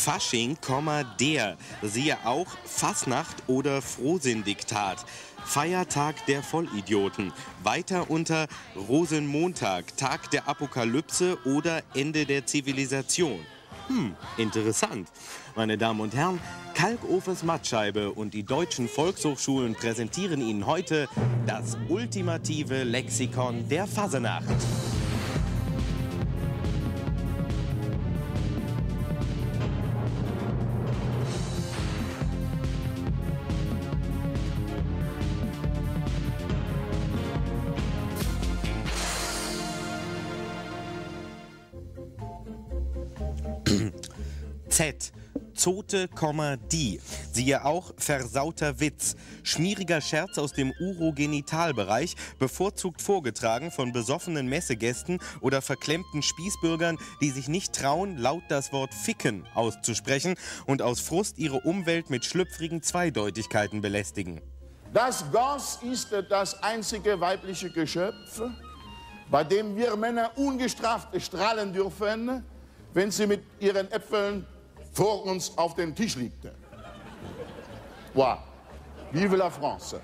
Fasching, der. Siehe auch Fasnacht oder Frohsinndiktat. Feiertag der Vollidioten. Weiter unter Rosenmontag, Tag der Apokalypse oder Ende der Zivilisation. Interessant. Meine Damen und Herren, Kalkofes Mattscheibe und die deutschen Volkshochschulen präsentieren Ihnen heute das ultimative Lexikon der Fasenacht. Z. Zote, die. Siehe auch versauter Witz. Schmieriger Scherz aus dem Urogenitalbereich, bevorzugt vorgetragen von besoffenen Messegästen oder verklemmten Spießbürgern, die sich nicht trauen, laut das Wort Ficken auszusprechen und aus Frust ihre Umwelt mit schlüpfrigen Zweideutigkeiten belästigen. Das Gas ist das einzige weibliche Geschöpf, bei dem wir Männer ungestraft strahlen dürfen, wenn sie mit ihren Äpfeln vor uns auf dem Tisch liegt. Wow. Vive la France.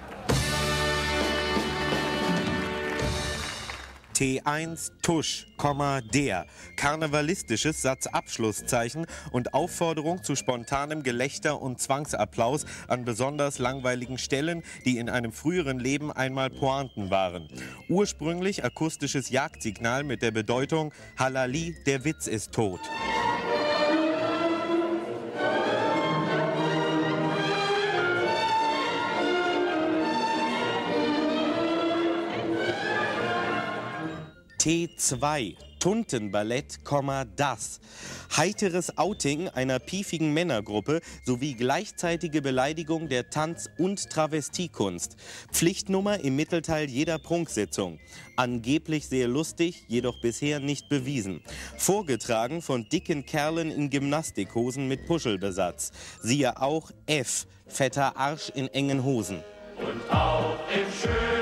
T1 Tusch, der. Karnevalistisches Satzabschlusszeichen und Aufforderung zu spontanem Gelächter und Zwangsapplaus an besonders langweiligen Stellen, die in einem früheren Leben einmal Pointen waren. Ursprünglich akustisches Jagdsignal mit der Bedeutung Halali, der Witz ist tot. T2 Tuntenballett, das. Heiteres Outing einer piefigen Männergruppe sowie gleichzeitige Beleidigung der Tanz- und Travestiekunst. Pflichtnummer im Mittelteil jeder Prunksitzung. Angeblich sehr lustig, jedoch bisher nicht bewiesen. Vorgetragen von dicken Kerlen in Gymnastikhosen mit Puschelbesatz. Siehe auch F. Fetter Arsch in engen Hosen. Und auch im Schönen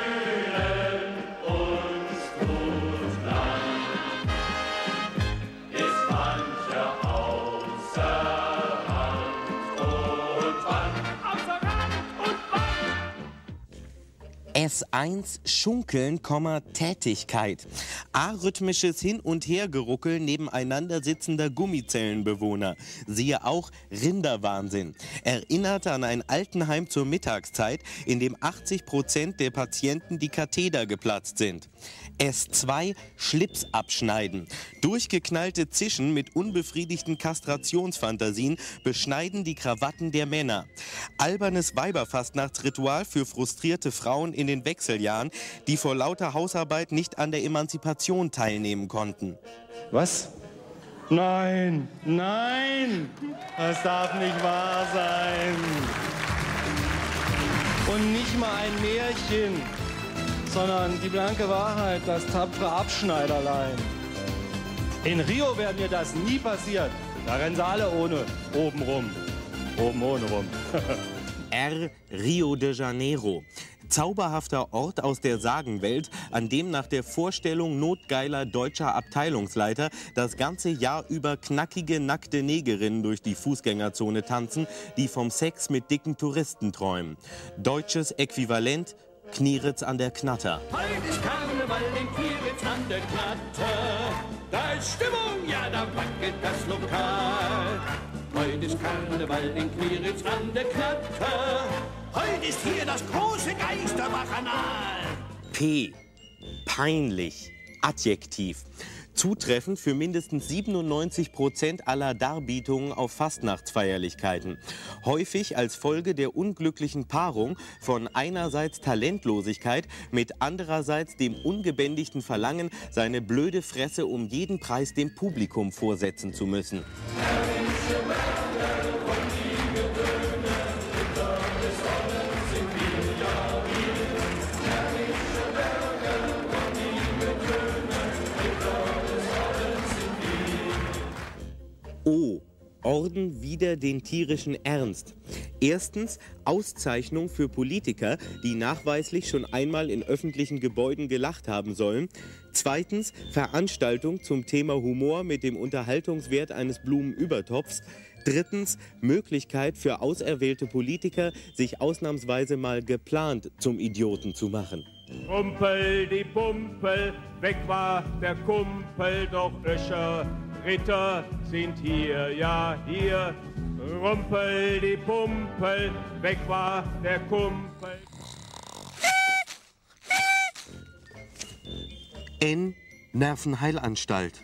S1 Schunkeln, Tätigkeit. Arrhythmisches Hin- und Hergeruckeln nebeneinander sitzender Gummizellenbewohner. Siehe auch Rinderwahnsinn. Erinnerte an ein Altenheim zur Mittagszeit, in dem 80% der Patienten die Katheter geplatzt sind. S2 Schlips abschneiden. Durchgeknallte Zischen mit unbefriedigten Kastrationsfantasien beschneiden die Krawatten der Männer. Albernes Weiberfastnachtsritual für frustrierte Frauen in den Wechseljahren, die vor lauter Hausarbeit nicht an der Emanzipation teilnehmen konnten. Was? Nein, nein, das darf nicht wahr sein. Und nicht mal ein Märchen, sondern die blanke Wahrheit, das tapfere Abschneiderlein. In Rio wäre mir das nie passiert. Da rennen sie alle ohne, oben rum. Oben ohne rum. R. Rio de Janeiro. Zauberhafter Ort aus der Sagenwelt, an dem nach der Vorstellung notgeiler deutscher Abteilungsleiter das ganze Jahr über knackige, nackte Negerinnen durch die Fußgängerzone tanzen, die vom Sex mit dicken Touristen träumen. Deutsches Äquivalent: Knieritz an der Knatter. Heute ist Karneval in Knieritz an der Knatter. Da ist Stimmung, ja, da wackelt das Lokal. Heute ist Karneval in Knieritz an der Knatter. Heute ist hier das große Geisterbachanal. P. Peinlich. Adjektiv. Zutreffend für mindestens 97% aller Darbietungen auf Fastnachtsfeierlichkeiten. Häufig als Folge der unglücklichen Paarung von einerseits Talentlosigkeit mit andererseits dem ungebändigten Verlangen, seine blöde Fresse um jeden Preis dem Publikum vorsetzen zu müssen. O. Orden wider den tierischen Ernst. Erstens Auszeichnung für Politiker, die nachweislich schon einmal in öffentlichen Gebäuden gelacht haben sollen. Zweitens Veranstaltung zum Thema Humor mit dem Unterhaltungswert eines Blumenübertopfs. Drittens Möglichkeit für auserwählte Politiker, sich ausnahmsweise mal geplant zum Idioten zu machen. Rumpel die Pumpel, weg war der Kumpel, doch Öscher Ritter sind hier, ja hier. Rumpel die Pumpel, weg war der Kumpel. N. Nervenheilanstalt.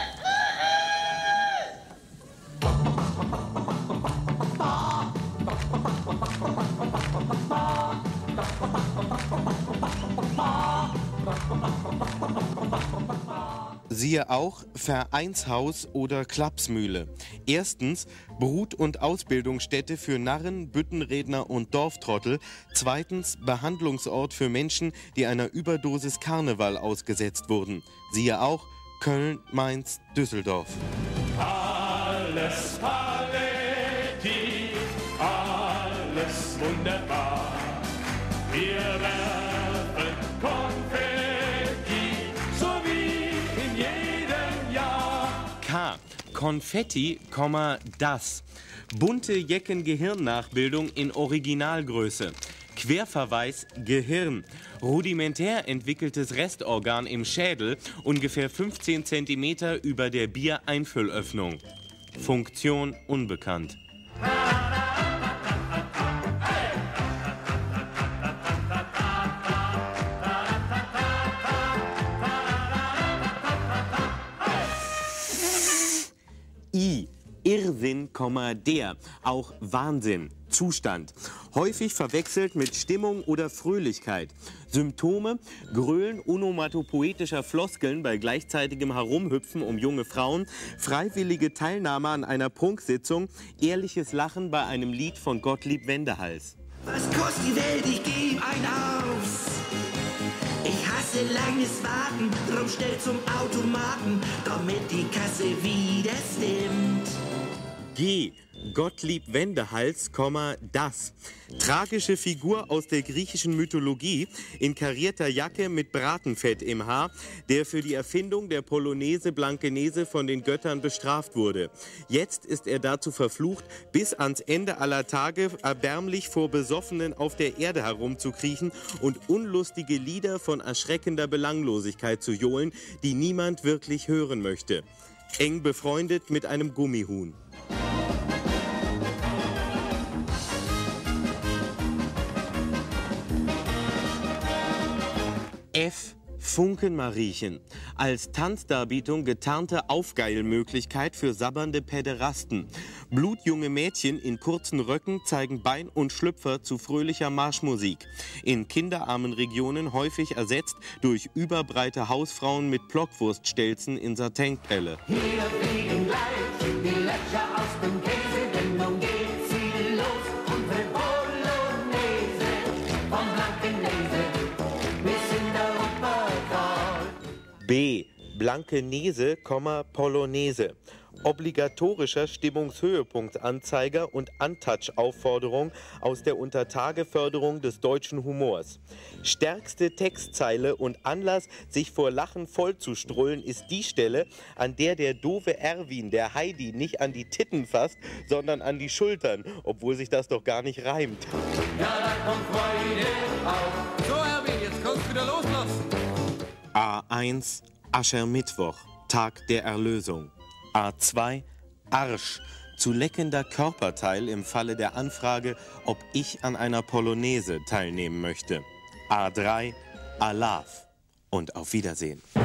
Siehe auch Vereinshaus oder Klapsmühle. Erstens Brut- und Ausbildungsstätte für Narren, Büttenredner und Dorftrottel. Zweitens Behandlungsort für Menschen, die einer Überdosis Karneval ausgesetzt wurden. Siehe auch Köln, Mainz, Düsseldorf. Alles Paletti, alles wunderbar. Wir werfen Konfetti, so wie in jedem Jahr. K. Konfetti, das. Bunte Jecken-Gehirnnachbildung in Originalgröße. Querverweis Gehirn. Rudimentär entwickeltes Restorgan im Schädel, ungefähr 15 cm über der Biereinfüllöffnung. Funktion unbekannt. I. Irrsinn, der, auch Wahnsinn, Zustand. Häufig verwechselt mit Stimmung oder Fröhlichkeit. Symptome: Grölen onomatopoetischer Floskeln bei gleichzeitigem Herumhüpfen um junge Frauen, freiwillige Teilnahme an einer Prunksitzung, ehrliches Lachen bei einem Lied von Gottlieb Wendehals. Was kostet die Welt, ich geb ein auf. Ich hasse langes Warten, drum schnell zum Automaten, damit die Kasse wieder stimmt. G. Gottlieb Wendehals, das. Tragische Figur aus der griechischen Mythologie, in karierter Jacke mit Bratenfett im Haar, der für die Erfindung der Polonaise Blankenese von den Göttern bestraft wurde. Jetzt ist er dazu verflucht, bis ans Ende aller Tage erbärmlich vor Besoffenen auf der Erde herumzukriechen und unlustige Lieder von erschreckender Belanglosigkeit zu johlen, die niemand wirklich hören möchte. Eng befreundet mit einem Gummihuhn. F. Funkenmariechen. Als Tanzdarbietung getarnte Aufgeilmöglichkeit für sabbernde Päderasten. Blutjunge Mädchen in kurzen Röcken zeigen Bein und Schlüpfer zu fröhlicher Marschmusik. In kinderarmen Regionen häufig ersetzt durch überbreite Hausfrauen mit Blockwurststelzen in Satinpelle. Hier fliegen gleich die Löcher aus dem Käse, denn nun geht sie los. Unsere Polonaise vom Blankenese bis in der Wuppertal. B. Blankenese, Polonaise. Obligatorischer Stimmungshöhepunktanzeiger und Untouch-Aufforderung aus der Untertageförderung des deutschen Humors. Stärkste Textzeile und Anlass, sich vor Lachen vollzustrullen, ist die Stelle, an der der doofe Erwin der Heidi nicht an die Titten fasst, sondern an die Schultern, obwohl sich das doch gar nicht reimt. Ja, da kommt Freude auf. So, Erwin, jetzt kannst du wieder loslassen. A1. Aschermittwoch, Tag der Erlösung. A2. Arsch, zu leckender Körperteil im Falle der Anfrage, ob ich an einer Polonaise teilnehmen möchte. A3. Alaf und auf Wiedersehen.